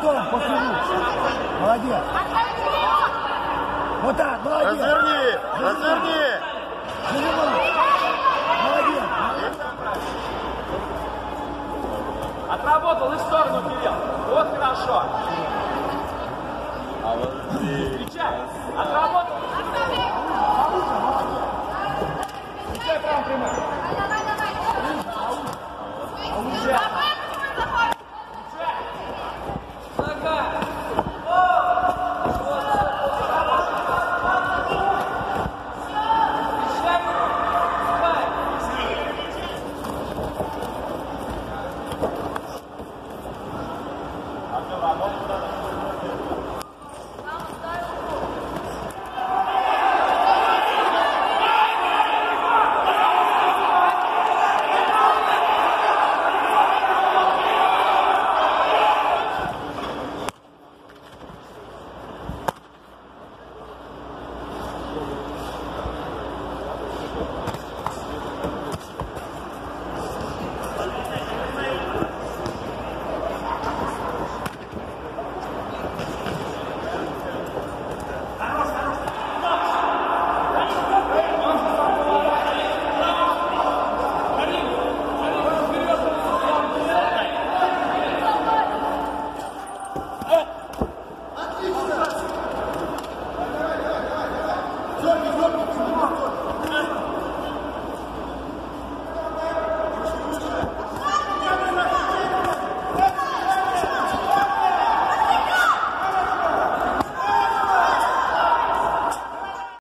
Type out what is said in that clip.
Артем, после рук. Молодец. Вот так, молодец. Разверни, разверни. Молодец. Отработал и в сторону, Кирилл. Вот хорошо. Встречай. Отработал. Встречай прямо прямой. Уже. Работа.